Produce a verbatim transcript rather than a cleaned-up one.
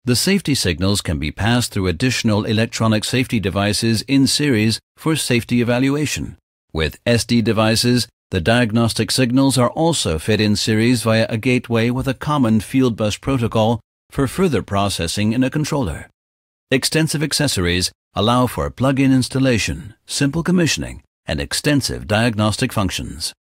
The safety signals can be passed through additional electronic safety devices in series for safety evaluation. With S D devices, the diagnostic signals are also fed in series via a gateway with a common field bus protocol for further processing in a controller. Extensive accessories allow for plug-in installation, simple commissioning, and extensive diagnostic functions.